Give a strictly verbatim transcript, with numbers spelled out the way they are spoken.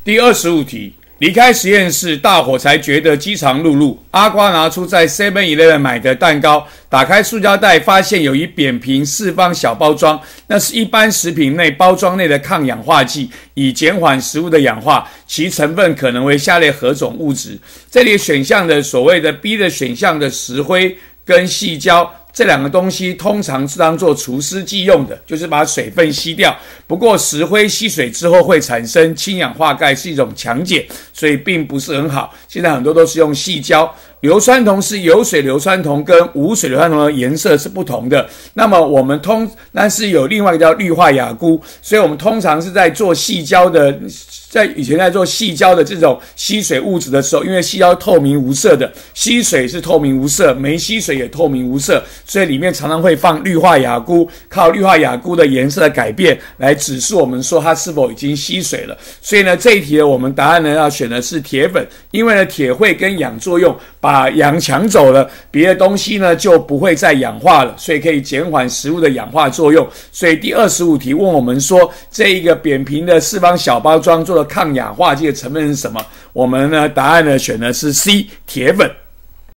第二十五题，离开实验室，大伙才觉得饥肠辘辘。阿瓜拿出在 seven eleven 买的蛋糕，打开塑胶袋，发现有一扁平四方小包装，那是一般食品内包装内的抗氧化剂，以减缓食物的氧化，其成分可能为下列何种物质？这里选项的所谓的 B 的选项的石灰跟矽胶。这两个东西通常是当做除湿剂用的，就是把水分吸掉。不过石灰吸水之后会产生氢氧化钙，是一种强碱，所以并不是很好。现在很多都是用矽胶。硫酸铜是有水硫酸铜跟无水硫酸铜的颜色是不同的。那么我们通，但是有另外一个叫氯化亚钴，所以我们通常是在做矽胶的，在以前在做矽胶的这种吸水物质的时候，因为矽胶透明无色的，吸水是透明无色，没吸水也透明无色，所以里面常常会放氯化亚钴，靠氯化亚钴的颜色的改变来指示我们说它是否已经吸水了。所以呢，这一题呢，我们答案呢要选的是铁粉，因为呢铁会跟氧作用，把氧抢走了，别的东西呢就不会再氧化了，所以可以减缓食物的氧化作用。所以第二十五题问我们说，这一个扁平的四方小包装做的抗氧化剂的成分是什么？我们呢答案呢选的是 C 铁粉。